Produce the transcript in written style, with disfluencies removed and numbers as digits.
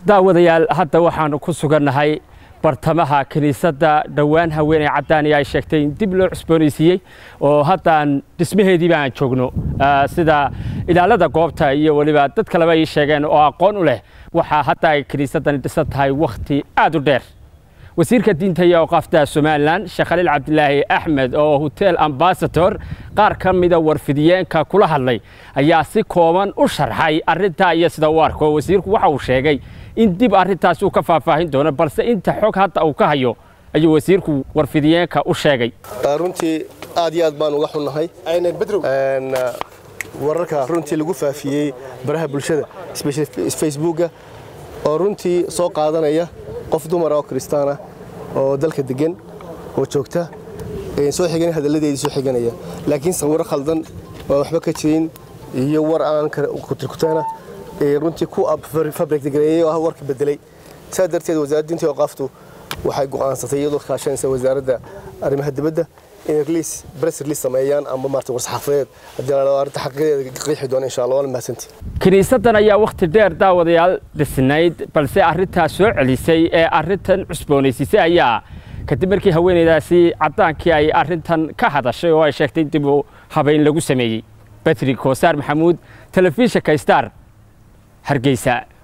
daawadayaal hadda waxaanu ku sugannahay bartamaha kiniisadda dhawaan haweeney cadaan ay sheegtay in dib loo cusboonaysiiyey oo haddaan dhismaheedii baan joogno sida ilaalada goobta iyo waliba dad kaleba ay sheegeen oo aqoon u leh waxa hadda ay kiniisaddan dhisan tahay waqti aad u dheer wasiirka diinta iyo awqaafta Soomaaliland Sheekh Khaliil Cabdilaahi Axmed oo Hotel Ambassador qaar ka mid ah warfidiyeenka kula hadlay ayaa si kooban u sharxay arrinta iyo sida uu arko wasiirku waxa uu sheegay in dib arrintaas uu ka faahfaahin doono balse inta xog hadda uu ka hayo ayuu wasiirku warfidiyeenka u sheegay runtii aad iyo aad baan uga xunnahay wararka runtii lagu faafiyay baraha bulshada Facebook oo runtii soo qaadanaya qof dumar oo Kristaan ah oo dalka degan oo joogta soo xigan hadaladeedii soo xiganaya laakiin sawir khaldan oo waxba ka jirin iyo war aan ku tirkutana runtii ku fabric degree oo warka bedelay sadarteed wasaaradda diinta iyo awqaaftu waxay go'aansatay iyadoo kaashanaysa wasaaradda arrimaha dibadda in press release sameeyaan ama maartay war-saxaafadeed haddii la arrinta xaqiiqadeeda qeexi doona insha Allah wala mahadsantii kiniisaddan ayaa waqti dheer daawadayaal dhisnayd balse arrintaas soo celisay ee arrintan cusboonaysiisay ayaa kadib markii haweeneydaasi cadaankii ay arrintan ka hadashay oo ay sheegtay dib u habeyn lagu sameeyay Patrick Koosar Maxamuud telefishinka Star Hargeysa.